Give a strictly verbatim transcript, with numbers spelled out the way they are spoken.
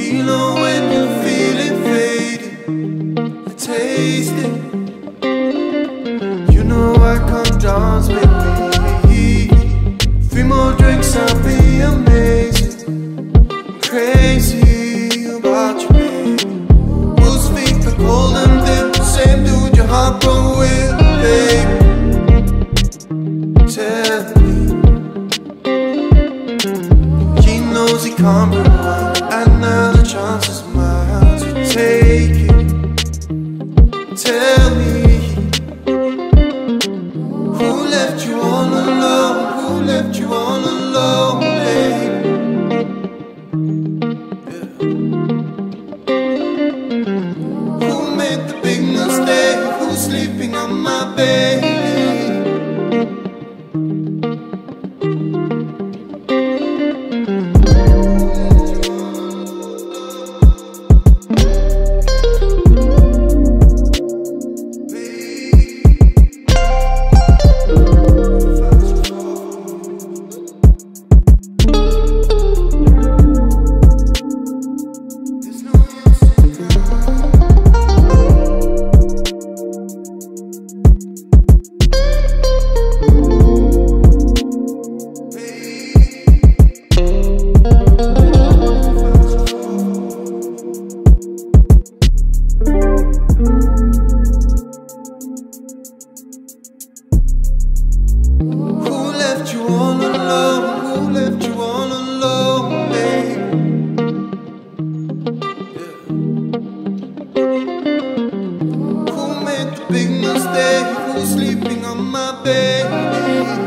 You know when you feel it fading, you taste it. You know I come dance with me. Three more drinks, I'll be amazing. Crazy about you, babe. We'll speak the golden dip, same dude your heart broke with, babe. Tell me, he knows he can't rewind, and now the chance is mine to take it. Tell me, who left you all alone? Who left you all alone, babe? Yeah. Who made the big mistake? Who's sleeping on my bed? Who left you all alone? Who left you all alone, babe? Yeah. Who made the big mistake? Who's sleeping on my bed?